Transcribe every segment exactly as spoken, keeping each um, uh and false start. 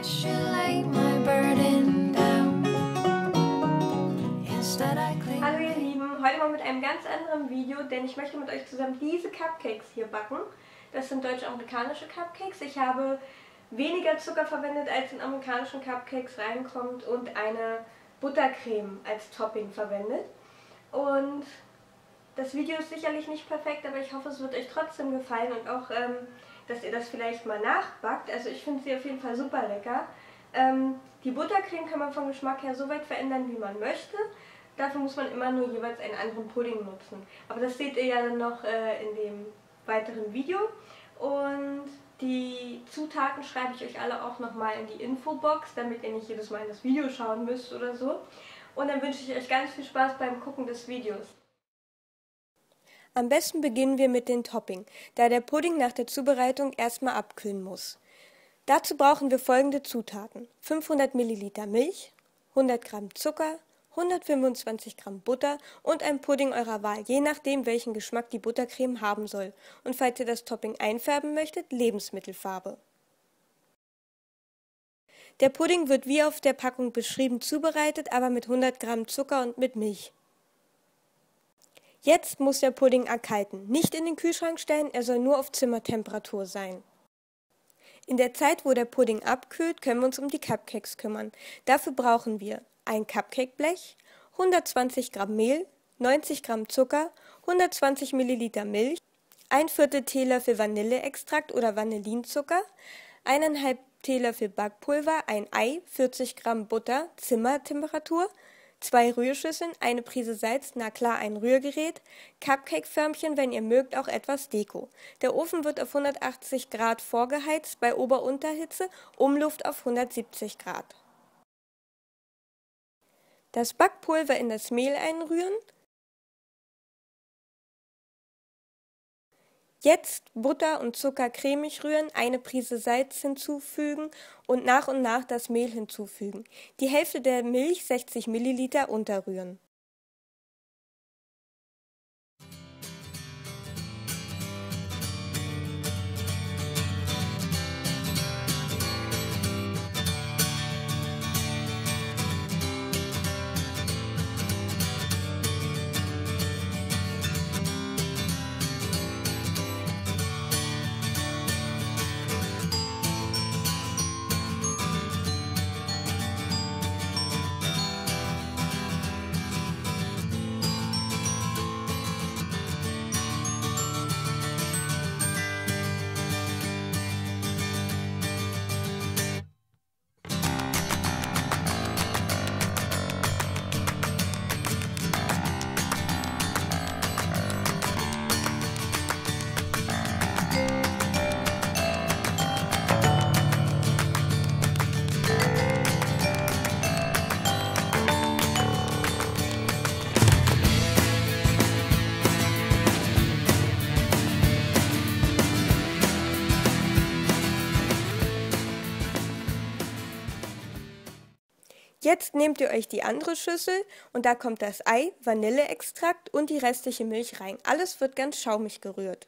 should lay my burden down. Instead I cling. Hallo ihr Lieben, heute mal mit einem ganz anderen Video, denn ich möchte mit euch zusammen diese Cupcakes hier backen. Das sind deutsch-amerikanische Cupcakes. Ich habe weniger Zucker verwendet, als in amerikanischen Cupcakes reinkommt, und eine Buttercreme als Topping verwendet. Und das Video ist sicherlich nicht perfekt, aber ich hoffe, es wird euch trotzdem gefallen und auch, ähm, dass ihr das vielleicht mal nachbackt. Also ich finde sie auf jeden Fall super lecker. Ähm, die Buttercreme kann man vom Geschmack her so weit verändern, wie man möchte. Dafür muss man immer nur jeweils einen anderen Pudding nutzen. Aber das seht ihr ja dann noch äh, in dem weiteren Video. Und die Zutaten schreibe ich euch alle auch nochmal in die Infobox, damit ihr nicht jedes Mal in das Video schauen müsst oder so. Und dann wünsche ich euch ganz viel Spaß beim Gucken des Videos. Am besten beginnen wir mit dem Topping, da der Pudding nach der Zubereitung erstmal abkühlen muss. Dazu brauchen wir folgende Zutaten: fünfhundert Milliliter Milch, hundert Gramm Zucker, hundertfünfundzwanzig Gramm Butter und ein Pudding eurer Wahl, je nachdem, welchen Geschmack die Buttercreme haben soll. Und falls ihr das Topping einfärben möchtet, Lebensmittelfarbe. Der Pudding wird wie auf der Packung beschrieben zubereitet, aber mit hundert Gramm Zucker und mit Milch. Jetzt muss der Pudding erkalten. Nicht in den Kühlschrank stellen, er soll nur auf Zimmertemperatur sein. In der Zeit, wo der Pudding abkühlt, können wir uns um die Cupcakes kümmern. Dafür brauchen wir ein Cupcakeblech, hundertzwanzig Gramm Mehl, neunzig Gramm Zucker, hundertzwanzig Milliliter Milch, ein Viertel Teelöffel Vanilleextrakt oder Vanillinzucker, eineinhalb Teelöffel Backpulver, ein Ei, vierzig Gramm Butter, Zimmertemperatur, zwei Rührschüsseln, eine Prise Salz, na klar ein Rührgerät, Cupcake-Förmchen, wenn ihr mögt, auch etwas Deko. Der Ofen wird auf hundertachtzig Grad vorgeheizt, bei Ober-Unterhitze, Umluft auf hundertsiebzig Grad. Das Backpulver in das Mehl einrühren. Jetzt Butter und Zucker cremig rühren, eine Prise Salz hinzufügen und nach und nach das Mehl hinzufügen. Die Hälfte der Milch, sechzig Milliliter, unterrühren. Jetzt nehmt ihr euch die andere Schüssel und da kommt das Ei, Vanilleextrakt und die restliche Milch rein. Alles wird ganz schaumig gerührt.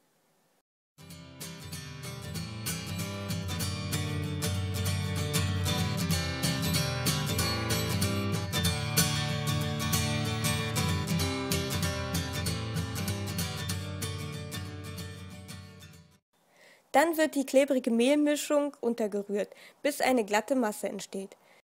Dann wird die klebrige Mehlmischung untergerührt, bis eine glatte Masse entsteht.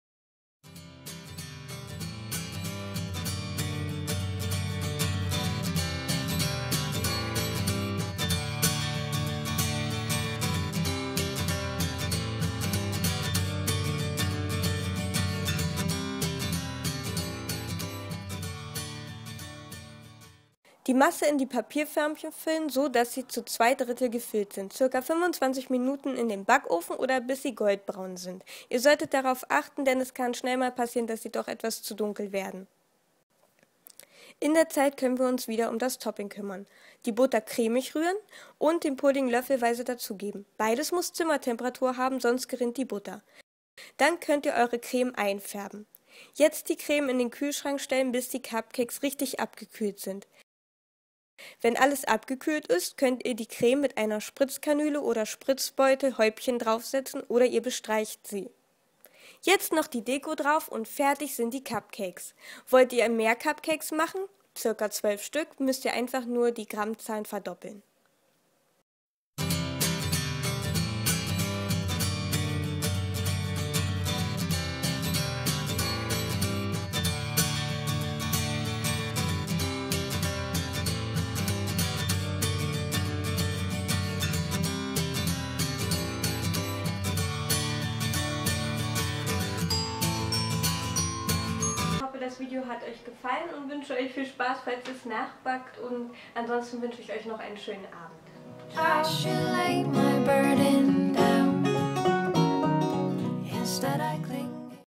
Die Masse in die Papierförmchen füllen, so dass sie zu zwei Drittel gefüllt sind. Circa fünfundzwanzig Minuten in den Backofen oder bis sie goldbraun sind. Ihr solltet darauf achten, denn es kann schnell mal passieren, dass sie doch etwas zu dunkel werden. In der Zeit können wir uns wieder um das Topping kümmern. Die Butter cremig rühren und den Pudding löffelweise dazugeben. Beides muss Zimmertemperatur haben, sonst gerinnt die Butter. Dann könnt ihr eure Creme einfärben. Jetzt die Creme in den Kühlschrank stellen, bis die Cupcakes richtig abgekühlt sind. Wenn alles abgekühlt ist, könnt ihr die Creme mit einer Spritzkanüle oder Spritzbeutel Häubchen draufsetzen oder ihr bestreicht sie. Jetzt noch die Deko drauf und fertig sind die Cupcakes. Wollt ihr mehr Cupcakes machen, circa zwölf Stück, müsst ihr einfach nur die Grammzahlen verdoppeln. Das Video hat euch gefallen und wünsche euch viel Spaß, falls ihr es nachbackt, und ansonsten wünsche ich euch noch einen schönen Abend. I should lay my burden down. Instead I